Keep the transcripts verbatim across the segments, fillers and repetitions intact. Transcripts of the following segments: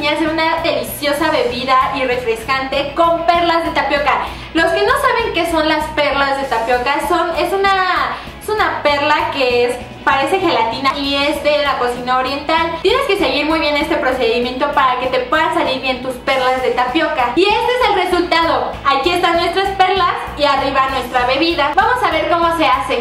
enseñar a hacer una deliciosa bebida y refrescante con perlas de tapioca. Los que no saben qué son las perlas de tapioca, son, es, una, es una perla que es, parece gelatina y es de la cocina oriental. Tienes que seguir muy bien este procedimiento para que te puedan salir bien tus perlas de tapioca. Y este es el resultado. Aquí están nuestras perlas y arriba nuestra bebida. Vamos a ver cómo se hace.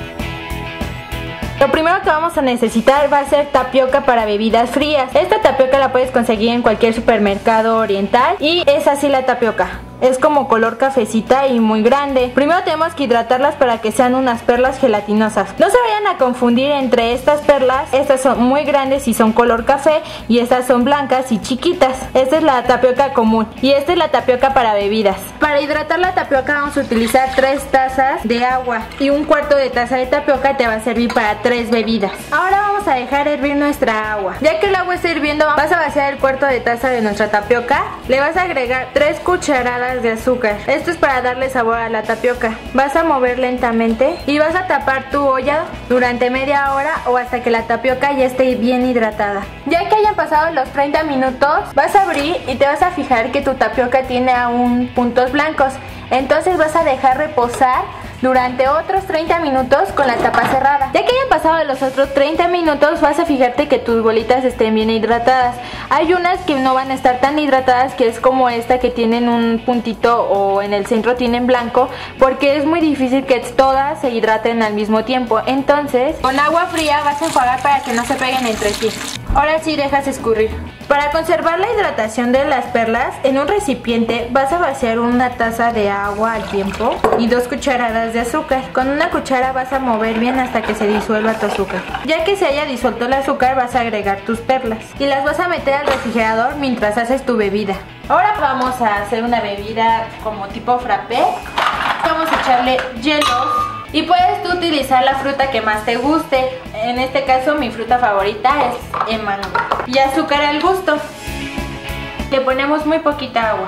Lo primero que vamos a necesitar va a ser tapioca para bebidas frías. Esta tapioca la puedes conseguir en cualquier supermercado oriental y es así la tapioca. Es como color cafecita y muy grande. Primero tenemos que hidratarlas para que sean unas perlas gelatinosas. No se vayan a confundir entre estas perlas. Estas son muy grandes y son color café y estas son blancas y chiquitas. Esta es la tapioca común y esta es la tapioca para bebidas. Para hidratar la tapioca vamos a utilizar tres tazas de agua y un cuarto de taza de tapioca te va a servir para tres bebidas. Ahora vamos a dejar hervir nuestra agua. Ya que el agua está hirviendo, vas a vaciar el cuarto de taza de nuestra tapioca. Le vas a agregar tres cucharadas de azúcar. Esto es para darle sabor a la tapioca. Vas a mover lentamente y vas a tapar tu olla durante media hora o hasta que la tapioca ya esté bien hidratada. Ya que hayan pasado los treinta minutos, vas a abrir y te vas a fijar que tu tapioca tiene aún puntos blancos. Entonces vas a dejar reposar durante otros treinta minutos con la tapa cerrada. Ya que hayan pasado los otros treinta minutos, vas a fijarte que tus bolitas estén bien hidratadas. Hay unas que no van a estar tan hidratadas, que es como esta, que tienen un puntito o en el centro tienen blanco, porque es muy difícil que todas se hidraten al mismo tiempo. Entonces, con agua fría vas a enjuagar para que no se peguen entre sí. Ahora sí dejas escurrir. Para conservar la hidratación de las perlas, en un recipiente vas a vaciar una taza de agua al tiempo y dos cucharadas de azúcar. Con una cuchara vas a mover bien hasta que se disuelva tu azúcar. Ya que se haya disuelto el azúcar, vas a agregar tus perlas y las vas a meter al refrigerador mientras haces tu bebida. Ahora vamos a hacer una bebida como tipo frappé. Vamos a echarle hielos. Y puedes tú utilizar la fruta que más te guste. En este caso mi fruta favorita es el mango. Y azúcar al gusto. Le ponemos muy poquita agua.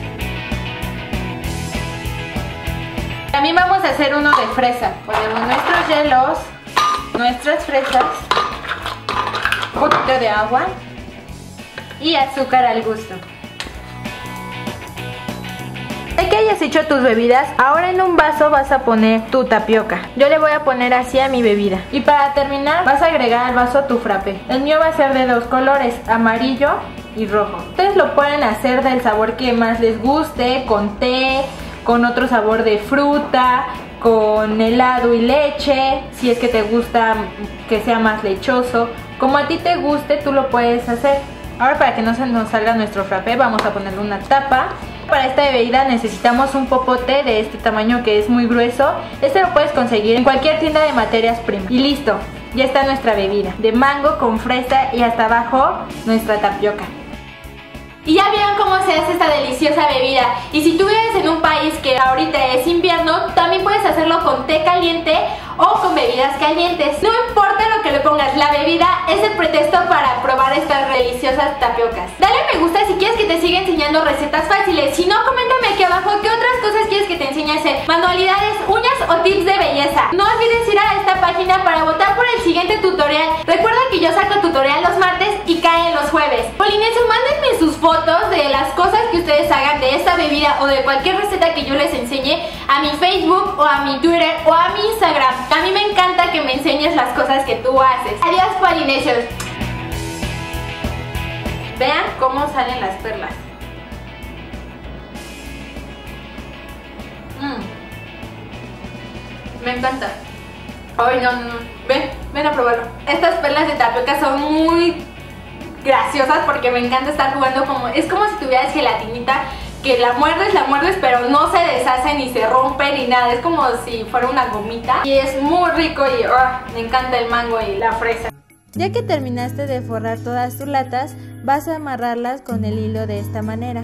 También vamos a hacer uno de fresa. Ponemos nuestros hielos, nuestras fresas, un poquito de agua y azúcar al gusto. Ya que hayas hecho tus bebidas, ahora en un vaso vas a poner tu tapioca. Yo le voy a poner así a mi bebida. Y para terminar vas a agregar al vaso tu frappé. El mío va a ser de dos colores, amarillo y rojo. Ustedes lo pueden hacer del sabor que más les guste, con té, con otro sabor de fruta, con helado y leche, si es que te gusta que sea más lechoso. Como a ti te guste, tú lo puedes hacer. Ahora, para que no se nos salga nuestro frappé, vamos a ponerle una tapa. Para esta bebida necesitamos un popote de este tamaño que es muy grueso. Este lo puedes conseguir en cualquier tienda de materias primas. Y listo, ya está nuestra bebida de mango con fresa y hasta abajo nuestra tapioca. Y ya vieron cómo se hace esta deliciosa bebida. Y si tú vives en un país que ahorita es invierno, también puedes hacerlo con té caliente o con bebidas calientes. No importa lo que le pongas, la bebida es el pretexto para probar estas deliciosas tapiocas. Dale me gusta si quieres que te siga enseñando recetas fáciles. Si no, coméntame aquí abajo qué otras cosas quieres que te enseñe a hacer. Manualidades, uñas o tips de belleza. No olvides ir a esta página para votar por el siguiente tutorial. Recuerda que yo saco tutorial los martes y caen los jueves. Polinesio, mándenme sus fotos de las cosas que ustedes hagan de esta bebida o de cualquier receta que yo les enseñe a mi Facebook o a mi Twitter o a mi Instagram. A mí me encanta que me enseñes las cosas que tú haces. Adiós, polinesios. Vean cómo salen las perlas. Mm. Me encanta. Ay, no, no, no. Ven, ven a probarlo. Estas perlas de tapioca son muy graciosas porque me encanta estar jugando como... Es como si tuvieras gelatinita que la muerdes, la muerdes, pero no se deshace ni se rompe ni nada. Es como si fuera una gomita. Y es muy rico y uh, me encanta el mango y la fresa. Ya que terminaste de forrar todas tus latas, vas a amarrarlas con el hilo de esta manera.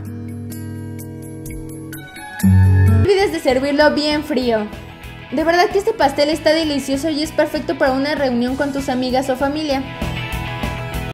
No olvides de servirlo bien frío. De verdad que este pastel está delicioso y es perfecto para una reunión con tus amigas o familia.